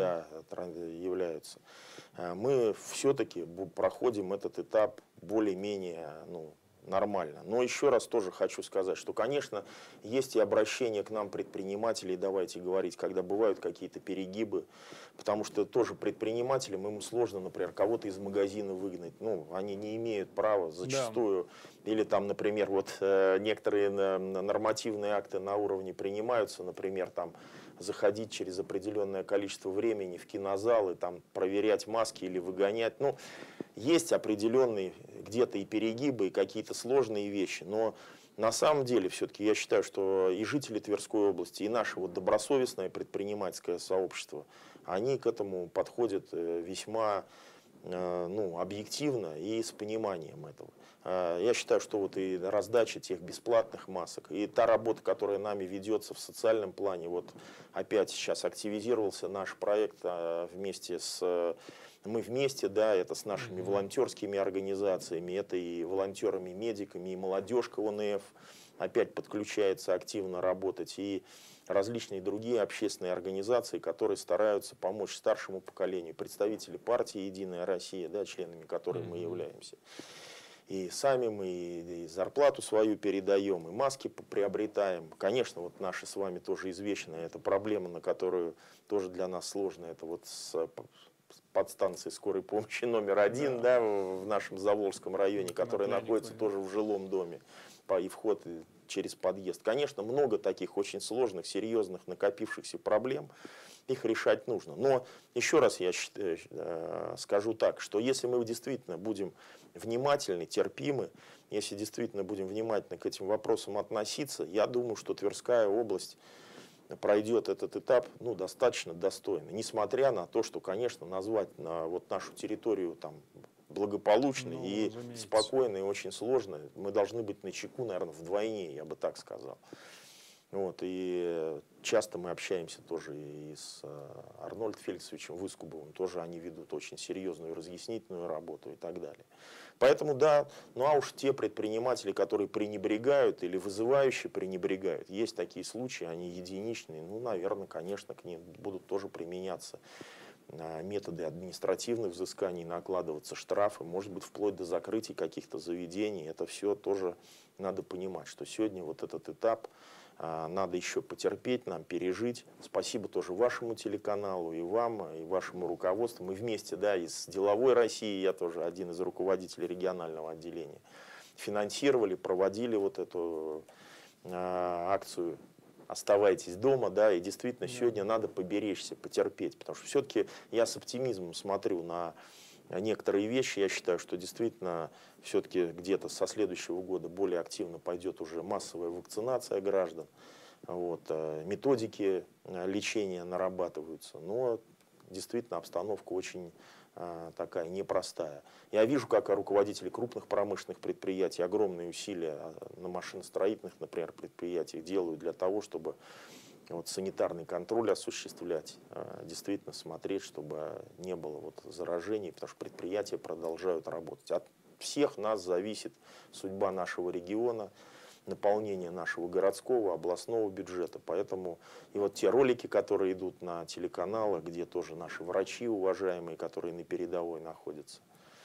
являются. Мы все-таки проходим этот этап более-менее, нормально. Но еще раз тоже хочу сказать, что, конечно, есть и обращение к нам предпринимателей, давайте говорить, когда бывают какие-то перегибы, потому что тоже предпринимателям, им сложно, например, кого-то из магазина выгнать. Они не имеют права зачастую. Да. Или там, например, некоторые нормативные акты на уровне принимаются, например, там заходить через определенное количество времени в кинозал и там проверять маски или выгонять. Есть определенные где-то и перегибы, и какие-то сложные вещи, но На самом деле, все-таки я считаю, что и жители Тверской области, и наше вот добросовестное предпринимательское сообщество, они к этому подходят весьма объективно и с пониманием этого. Я считаю, что вот и раздача тех бесплатных масок, и та работа, которая нами ведется в социальном плане, вот опять сейчас активизировался наш проект мы вместе, да, это с нашими волонтерскими организациями, это и волонтерами, медиками, и молодежка ОНФ опять подключается активно работать, и различные другие общественные организации, которые стараются помочь старшему поколению, представители партии «Единая Россия», да, членами которой мы являемся. И сами мы и зарплату свою передаем, и маски приобретаем. Конечно, вот наша с вами тоже извечная, это проблема, на которую тоже для нас сложно, это вот подстанции скорой помощи номер 1, да, в нашем Заволжском районе, которая находится тоже в жилом доме, и вход через подъезд. Конечно, много таких очень сложных, серьезных, накопившихся проблем, их решать нужно. Но еще раз я скажу так, что если мы действительно будем внимательны, терпимы, если действительно будем внимательно к этим вопросам относиться, я думаю, что Тверская область пройдет этот этап достаточно достойно. Несмотря на то, что, конечно, назвать вот нашу территорию там благополучной и спокойной очень сложно. Мы должны быть начеку, наверное, вдвойне, я бы так сказал. Вот, и часто мы общаемся тоже и с Арнольдом Феликсовичем Выскубовым, тоже они ведут очень серьезную разъяснительную работу и так далее. Поэтому да, а уж те предприниматели, которые пренебрегают или вызывающе пренебрегают, есть такие случаи, они единичные, наверное, конечно, к ним будут тоже применяться методы административных взысканий, накладываться штрафы, может быть, вплоть до закрытия каких-то заведений. Это все тоже надо понимать, что сегодня вот этот этап надо еще потерпеть, нам пережить. Спасибо тоже вашему телеканалу, и вам, и вашему руководству. Мы вместе, да, из «Деловой России», я тоже один из руководителей регионального отделения, финансировали, проводили вот эту акцию «Оставайтесь дома», да, и действительно сегодня надо поберечься, потерпеть, потому что все-таки я с оптимизмом смотрю на некоторые вещи. Я считаю, что действительно все-таки где-то со следующего года более активно пойдет уже массовая вакцинация граждан. Вот, методики лечения нарабатываются, но действительно обстановка очень такая непростая. Я вижу, как руководители крупных промышленных предприятий огромные усилия на машиностроительных, например, предприятиях делают для того, чтобы вот санитарный контроль осуществлять, действительно смотреть, чтобы не было вот заражений, потому что предприятия продолжают работать. От всех нас зависит судьба нашего региона, наполнение нашего городского, областного бюджета. Поэтому и вот те ролики, которые идут на телеканалах, где тоже наши врачи уважаемые, которые на передовой находятся.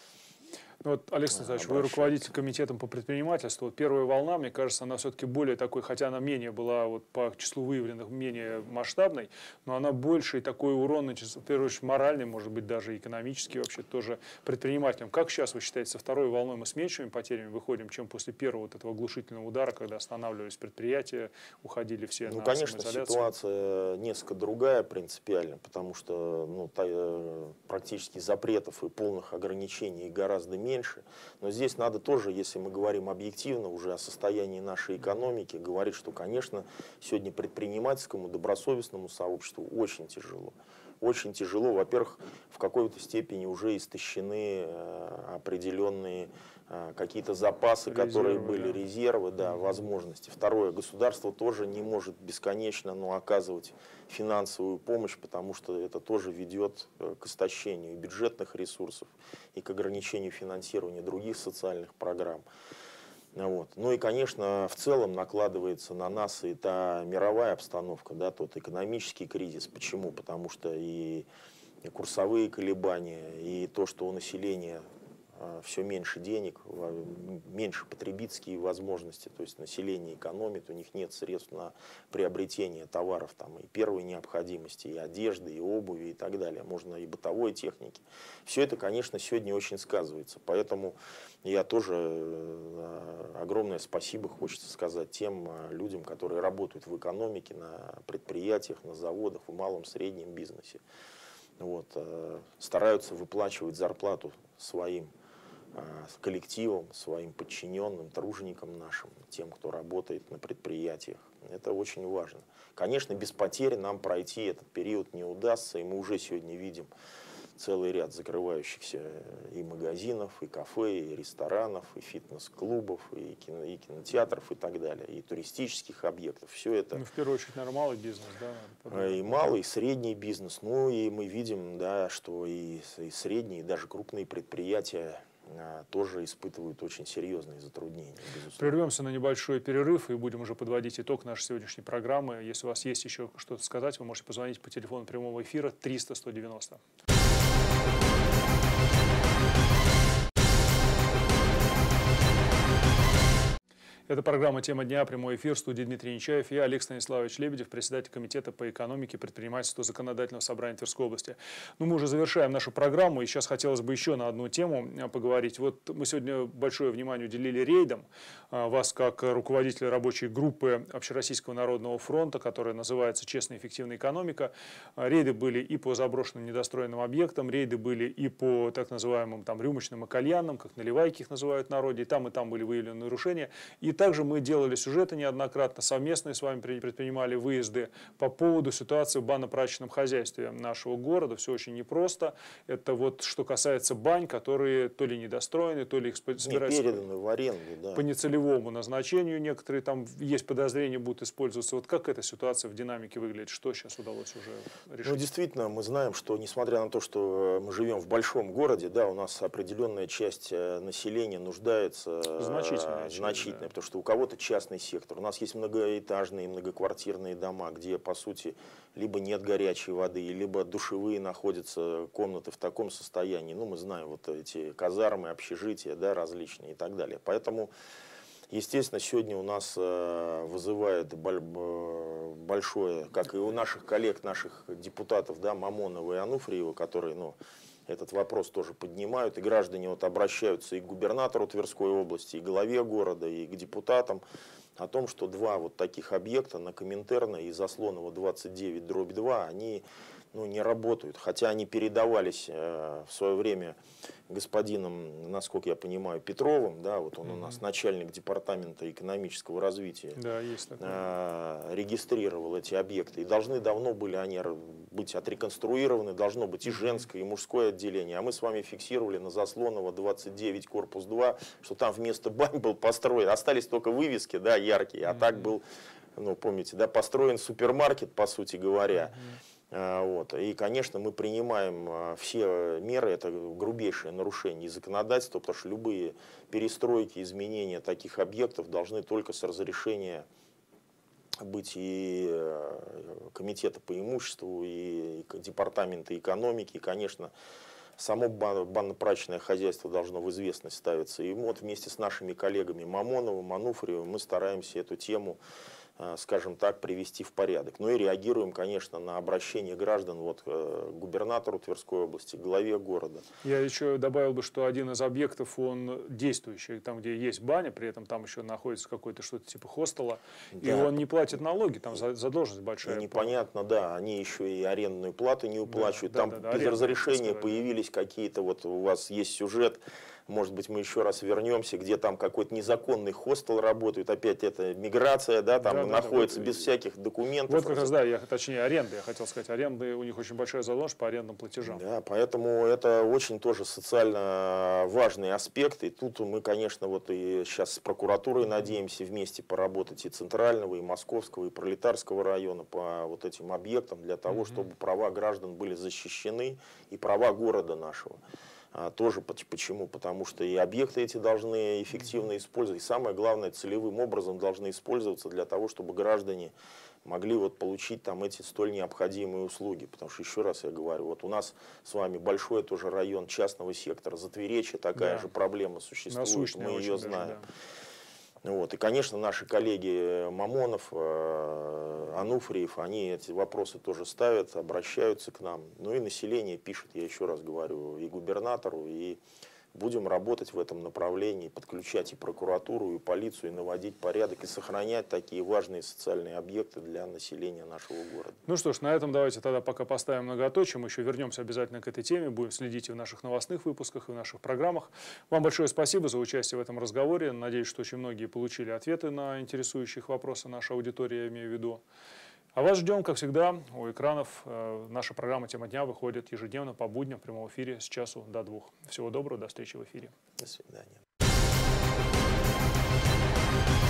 Вот, Алексей Николаевич, вы руководитель комитетом по предпринимательству. Вот первая волна, мне кажется, она все-таки более такой, хотя она менее была вот, по числу выявленных, менее масштабной, но она больше и такой урон, в первую очередь, моральный, может быть, даже экономический вообще тоже предпринимателям. Как сейчас вы считаете, со второй волной мы с меньшими потерями выходим, чем после первого вот этого оглушительного удара, когда останавливались предприятия, уходили все на конечно, самоизоляцию? Ситуация несколько другая принципиально, потому что практически запретов и полных ограничений гораздо меньше. Но здесь надо тоже, если мы говорим объективно уже о состоянии нашей экономики, говорить, что, конечно, сегодня предпринимательскому, добросовестному сообществу очень тяжело. Очень тяжело. Во-первых, в какой-то степени уже истощены определенные какие-то запасы, резервы, которые были, да. Резервы, да, возможности. Второе, государство тоже не может бесконечно оказывать финансовую помощь, потому что это тоже ведет к истощению бюджетных ресурсов и к ограничению финансирования других социальных программ. Вот. Ну и, конечно, в целом накладывается на нас и та мировая обстановка, да, тот экономический кризис. Почему? Потому что и курсовые колебания, и то, что у населения все меньше денег, меньше потребительские возможности, то есть население экономит, у них нет средств на приобретение товаров там, и первой необходимости, и одежды, и обуви, и так далее, можно и бытовой техники. Все это, конечно, сегодня очень сказывается, поэтому я тоже огромное спасибо хочется сказать тем людям, которые работают в экономике, на предприятиях, на заводах, в малом, среднем бизнесе. Вот, стараются выплачивать зарплату своим с коллективом, своим подчиненным, труженикам нашим, тем, кто работает на предприятиях. Это очень важно. Конечно, без потерь нам пройти этот период не удастся, и мы уже сегодня видим целый ряд закрывающихся и магазинов, и кафе, и ресторанов, и фитнес-клубов, и кинотеатров, и так далее, и туристических объектов. Все это. Ну, в первую очередь, наверное, малый бизнес, да? И малый, и средний бизнес. Ну, и мы видим, да, что и средние, и даже крупные предприятия тоже испытывают очень серьезные затруднения. Безусловно. Прервемся на небольшой перерыв и будем уже подводить итог нашей сегодняшней программы. Если у вас есть еще что-то сказать, вы можете позвонить по телефону прямого эфира 300-190. Это программа «Тема дня», прямой эфир, в студии Дмитрий Нечаев и Олег Станиславович Лебедев, председатель комитета по экономике, предпринимательству Законодательного собрания Тверской области. Ну, мы уже завершаем нашу программу, и сейчас хотелось бы еще на одну тему поговорить. Вот мы сегодня большое внимание уделили рейдам. Вас, как руководителя рабочей группы Общероссийского народного фронта, которая называется «Честная и эффективная экономика». Рейды были и по заброшенным недостроенным объектам, рейды были и по так называемым там рюмочным и кальянным, как наливайки их называют в народе, и там были выявлены нарушения. И также мы делали сюжеты неоднократно, совместные с вами предпринимали выезды по поводу ситуации в банно-прачечном хозяйстве нашего города. Все очень непросто. Это вот что касается бань, которые то ли недостроены, то ли их собираются переданы в аренду, да. По нецелевому назначению. Некоторые там есть подозрения, будут использоваться. Вот как эта ситуация в динамике выглядит? Что сейчас удалось уже решить? Ну, действительно, мы знаем, что несмотря на то, что мы живем в большом городе, да, у нас определенная часть населения нуждается значительно, потому что у кого-то частный сектор. У нас есть многоэтажные, многоквартирные дома, где, по сути, либо нет горячей воды, либо душевые находятся комнаты в таком состоянии. Ну, мы знаем вот эти казармы, общежития, да, различные и так далее. Поэтому, естественно, сегодня у нас вызывает большое, как и у наших коллег, наших депутатов, да, Мамонова и Ануфриева, которые, ну, этот вопрос тоже поднимают, и граждане вот обращаются и к губернатору Тверской области, и к главе города, и к депутатам о том, что два вот таких объекта на Коминтерна и Заслонова 29/2, они, ну, не работают, хотя они передавались в свое время господином, насколько я понимаю, Петровым, да, вот он у нас начальник департамента экономического развития, да, есть такое. Регистрировал эти объекты, и должны давно были они быть отреконструированы, должно быть и женское, и мужское отделение, а мы с вами фиксировали на Заслонова 29 корпус 2, что там вместо бань был построен, остались только вывески, да, яркие, а так был, ну, помните, да, построен супермаркет, по сути говоря. Вот. И, конечно, мы принимаем все меры, это грубейшее нарушение законодательства, потому что любые перестройки, изменения таких объектов должны только с разрешения быть и комитета по имуществу, и департамента экономики, и, конечно, само банно-прачечное хозяйство должно в известность ставиться. И вот вместе с нашими коллегами Мамоновым, Ануфриевым мы стараемся эту тему, скажем так, привести в порядок. Ну и реагируем, конечно, на обращение граждан вот, к губернатору Тверской области, к главе города. Я еще добавил бы, что один из объектов, он действующий, там, где есть баня, при этом там еще находится какое-то что-то типа хостела, да. И он не платит налоги, там задолженность большая. И непонятно, да, они еще и арендную плату не уплачивают, да, там без разрешения появились какие-то, вот у вас есть сюжет, может быть, мы еще раз вернемся, где там какой-то незаконный хостел работает, опять это миграция, да, там находится без всяких документов. Вот как раз, да, точнее аренды, я хотел сказать, аренды, у них очень большая задолженность по арендным платежам. Да, поэтому это очень тоже социально важный аспект, и тут мы, конечно, вот и сейчас с прокуратурой надеемся вместе поработать и Центрального, и Московского, и Пролетарского района по вот этим объектам, для того, чтобы права граждан были защищены, и права города нашего. Тоже почему? Потому что и объекты эти должны эффективно использовать. И самое главное, целевым образом должны использоваться для того, чтобы граждане могли вот получить там эти столь необходимые услуги. Потому что, еще раз я говорю, вот у нас с вами большой тоже район частного сектора. Затверечье такая же проблема существует, насущная, мы ее знаем. Даже, да. Вот. И, конечно, наши коллеги Мамонов, Ануфриев, они эти вопросы тоже ставят, обращаются к нам. Ну и население пишет, я еще раз говорю, и губернатору, и будем работать в этом направлении, подключать и прокуратуру, и полицию, и наводить порядок, и сохранять такие важные социальные объекты для населения нашего города. Ну что ж, на этом давайте тогда пока поставим многоточие. Мы еще вернемся обязательно к этой теме, будем следить и в наших новостных выпусках, и в наших программах. Вам большое спасибо за участие в этом разговоре. Надеюсь, что очень многие получили ответы на интересующие вопросы нашей аудитории, я имею в виду. А вас ждем, как всегда, у экранов. Наша программа «Тема дня» выходит ежедневно по будням в прямом эфире с 1 до 2. Всего доброго, до встречи в эфире. До свидания.